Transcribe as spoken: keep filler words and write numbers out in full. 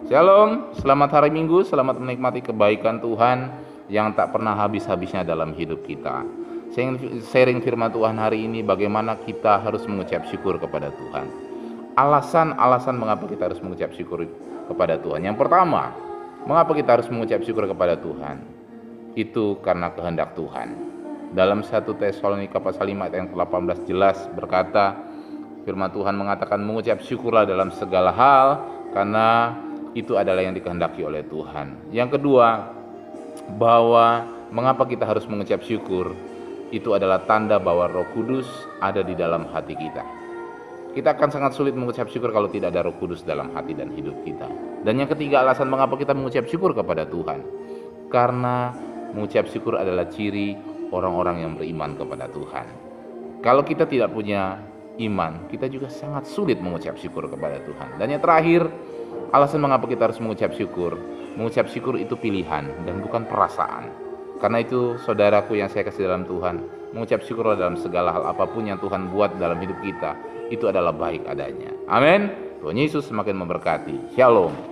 Shalom, selamat hari Minggu, selamat menikmati kebaikan Tuhan yang tak pernah habis-habisnya dalam hidup kita. Saya ingin sharing firman Tuhan hari ini bagaimana kita harus mengucap syukur kepada Tuhan. Alasan-alasan mengapa kita harus mengucap syukur kepada Tuhan. Yang pertama, mengapa kita harus mengucap syukur kepada Tuhan? Itu karena kehendak Tuhan. Dalam satu Tesalonika pasal lima ayat yang ke delapan belas jelas berkata, firman Tuhan mengatakan mengucap syukurlah dalam segala hal karena itu adalah yang dikehendaki oleh Tuhan. Yang kedua, bahwa mengapa kita harus mengucap syukur, itu adalah tanda bahwa Roh Kudus ada di dalam hati kita. Kita akan sangat sulit mengucap syukur kalau tidak ada Roh Kudus dalam hati dan hidup kita. Dan yang ketiga, alasan mengapa kita mengucap syukur kepada Tuhan, karena mengucap syukur adalah ciri orang-orang yang beriman kepada Tuhan. Kalau kita tidak punya iman, kita juga sangat sulit mengucap syukur kepada Tuhan. Dan yang terakhir, alasan mengapa kita harus mengucap syukur. Mengucap syukur itu pilihan dan bukan perasaan. Karena itu saudaraku yang saya kasih dalam Tuhan, mengucap syukurlah dalam segala hal, apapun yang Tuhan buat dalam hidup kita, itu adalah baik adanya. Amin. Tuhan Yesus semakin memberkati. Shalom.